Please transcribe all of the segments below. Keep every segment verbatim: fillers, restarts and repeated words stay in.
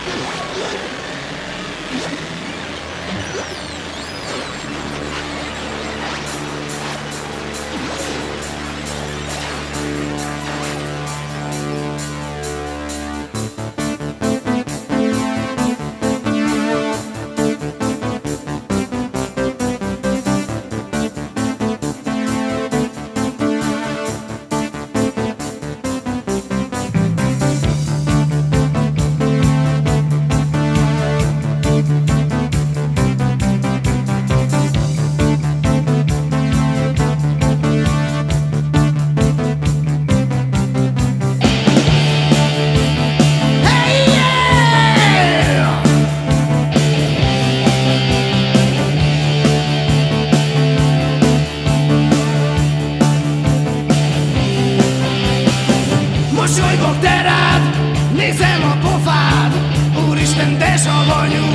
Mosolygok te rád, nézem a pofád, úristen, de savanyú.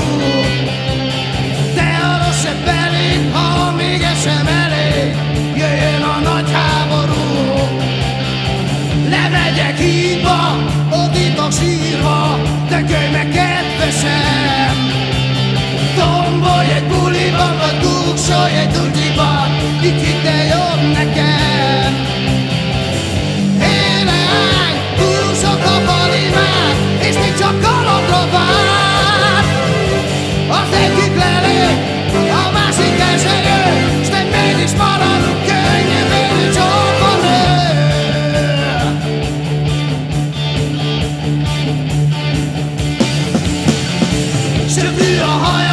Te a rossz se belé, ha még ez sem elég, jöjjön a nagy háború. Lemegyek hídba, odítok sírva, dögölj meg kedvesem. Tombolj egy buliban, vagy dugsolj egy dutyiban, itt hidd el jobb nekem. És még csak kalandra vár. Az egyik lelép, a másik eserő, s te mégis maradunk könnyű vérű csorbanő. Söprű a hajam,